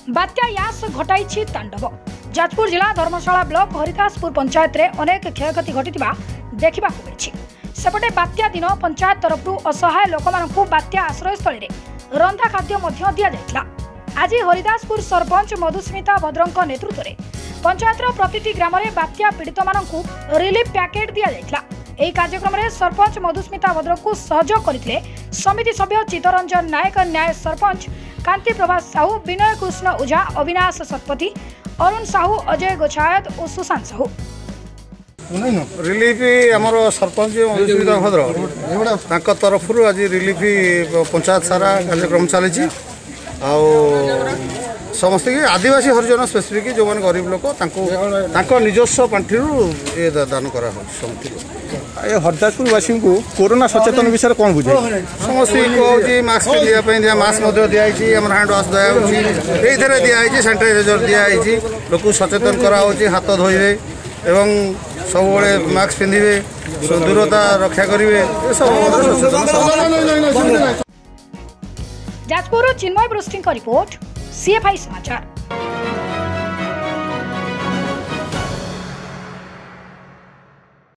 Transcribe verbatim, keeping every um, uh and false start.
बात्या यास घटाई तांडव। जाजपुर जिला धर्मशाला ब्लॉक हरिदासपुर पंचायत रे अनेक क्षयक्षति घटिथिबा देखिबा को मिलछि। सेपटे बात्या दिन पंचायत तरफ असहाय लोकमानंकु बात्या आश्रयस्थली रंधा खाद्य मध्य दिया जायतिला। आज हरिदासपुर सरपंच मधुस्मिता भद्रंक नेतृत्व में पंचायत प्रतिटी ग्राम में बात्या पीड़ित मानू रिलीफ पैकेट दि जायतिला। एही कार्यक्रम में सरपंच मधुस्मिता भद्र को सहयोग करथिले समिति सभ्य चित्तरंजन नायक, न्याय सरपंच कांति प्रभा साहू, विनय कृष्ण ओझा, अविनाश शतपथी, अरुण साहू, अजय गोछायत और सुशांत साहू। रिलीफ आमर सरपंच मधुस्मिता भद्र तरफ आज रिलीफ पंचायत सारा कार्यक्रम चली समस्त आदिवासी हरिजन स्पेसिफिक जो मैंने गरीब लोक निजस्व पांठि ये दान करा हरिदासपुरवासी को कोरोना सचेतन विषय कौन बुझे समस्त कहूँ मास्क दिया मास्क दिखाई हैंड वाश दिखाई दिखाई सैनिटाइजर दिखाई लोक सचेतन करा हाथ धोइबे एवं सब मास्क पिंधे दूरता रक्षा करेंगे। जाजपुर चिन्मय बृष्टि रिपोर्ट, सीएफआई समाचार।